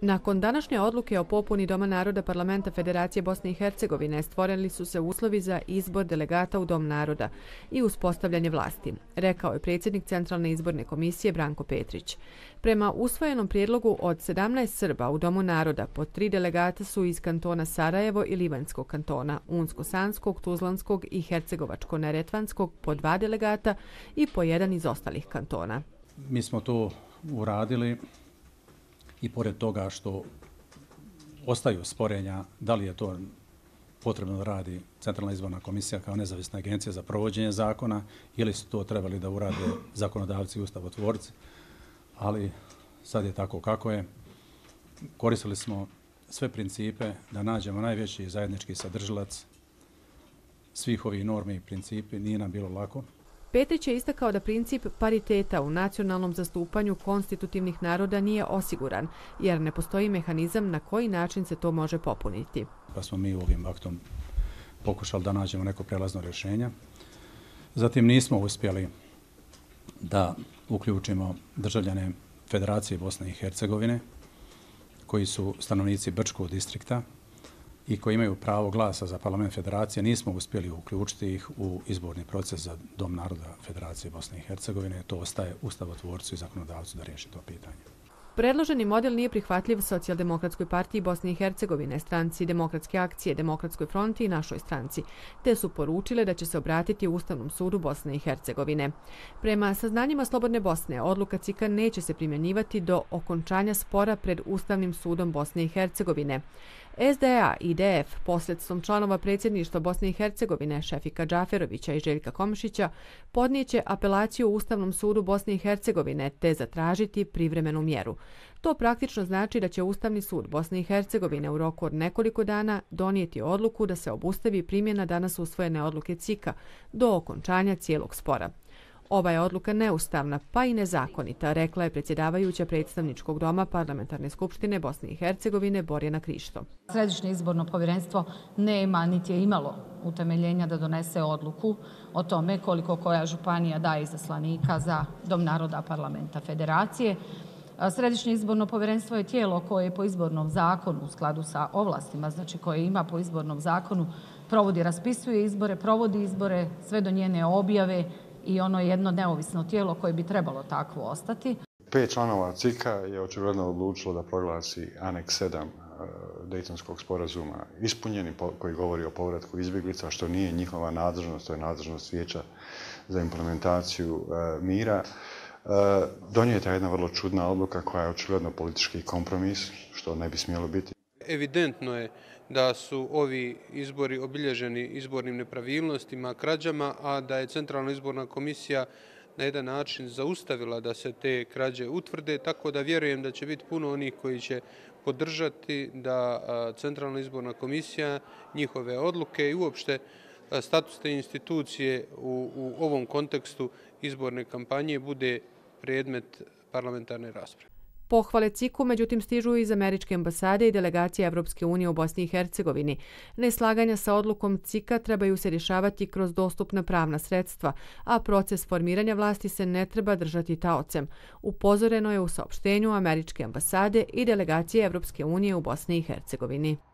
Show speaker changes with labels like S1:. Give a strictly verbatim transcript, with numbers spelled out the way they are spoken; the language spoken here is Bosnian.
S1: Nakon današnje odluke o popuni Doma naroda Parlamenta Federacije Bosne i Hercegovine stvorili su se uslovi za izbor delegata u Dom naroda i uspostavljanje vlasti, rekao je predsjednik Centralne izborne komisije Branko Petrić. Prema usvojenom prijedlogu od sedamnaest Srba u Domu naroda po tri delegata su iz kantona Sarajevo i Livanjskog kantona, Unsko-Sanskog, Tuzlanskog i Hercegovačko-Neretvanskog po dva delegata i po jedan iz ostalih kantona.
S2: Mi smo to uradili i pored toga što ostaju sporenja da li je to potrebno da radi Centralna izborna komisija kao nezavisna agencija za provođenje zakona ili su to trebali da urade zakonodavci i ustavotvorci, ali sad je tako kako je. Koristili smo sve principe da nađemo najveći zajednički sadržilac svih ovih normi i principi. Nije nam bilo lako.
S1: Petrić je istakao da princip pariteta u nacionalnom zastupanju konstitutivnih naroda nije osiguran, jer ne postoji mehanizam na koji način se to može popuniti.
S2: Pa smo mi ovim aktom pokušali da nađemo neko prelazno rješenje. Zatim nismo uspjeli da uključimo državljane Federacije Bosne i Hercegovine, koji su stanovnici Brčkog distrikta i koji imaju pravo glasa za parlament federacije. Nismo uspjeli uključiti ih u izborni proces za Dom naroda Federacije Bosne i Hercegovine. To ostaje ustavotvorcu i zakonodavcu da riješi to pitanje.
S1: Predloženi model nije prihvatljiv Socijaldemokratskoj partiji Bosne i Hercegovine, stranci Demokratske akcije, Demokratskoj fronti i našoj stranci, te su poručile da će se obratiti Ustavnom sudu Bosne i Hercegovine. Prema saznanjima Slobodne Bosne, odluka C I K-a neće se primjenjivati do okončanja spora pred Ustavnim sudom Bosne i Hercegovine. S D A i D F posredstvom članova predsjedništva Bosne i Hercegovine Šefika Džaferovića i Željka Komšića podnijeće apelaciju Ustavnom sudu Bosne i Hercegovine te zatražiti privremenu mjeru. To praktično znači da će Ustavni sud Bosne i Hercegovine u roku od nekoliko dana donijeti odluku da se obustavi primjena danas usvojene odluke C I K-a do okončanja cijelog spora. Ova je odluka neustavna pa i nezakonita, rekla je predsjedavajuća predstavničkog doma Parlamentarne skupštine Bosne i Hercegovine Borjana Krišto.
S3: Središnje izborno povjerenstvo nema niti je imalo utemeljenja da donese odluku o tome koliko koja županija daje izaslanika za Dom naroda Parlamenta Federacije. Središnje izborno povjerenstvo je tijelo koje po izbornom zakonu u skladu sa ovlastima, znači koje ima po izbornom zakonu, provodi, raspisuje izbore, provodi izbore sve do njene objave i ono je jedno neovisno tijelo koje bi trebalo takvo ostati.
S4: Pet članova C I K-a je očigledno odlučilo da proglasi aneks sedam Dejtonskog sporazuma ispunjeni, koji govori o povratku izbjeglica, što nije njihova nadležnost, to je nadležnost Vijeća za implementaciju mira. Donijeta je jedna vrlo čudna odluka koja je očigledno politički kompromis, što ne bi smjelo biti.
S5: Evidentno je da su ovi izbori obilježeni izbornim nepravilnostima, krađama, a da je Centralna izborna komisija na jedan način zaustavila da se te krađe utvrde, tako da vjerujem da će biti puno onih koji će podržati da Centralna izborna komisija, njihove odluke i uopšte status te institucije u, u ovom kontekstu izborne kampanje bude predmet parlamentarne rasprave.
S1: Pohvale C I K-u međutim stižu iz Američke ambasade i delegacije Evropske unije u Bosni i Hercegovini. Neslaganja sa odlukom C I K-a trebaju se rješavati kroz dostupna pravna sredstva, a proces formiranja vlasti se ne treba držati taocem. Upozoreno je u saopštenju Američke ambasade i delegacije Evropske unije u Bosni i Hercegovini.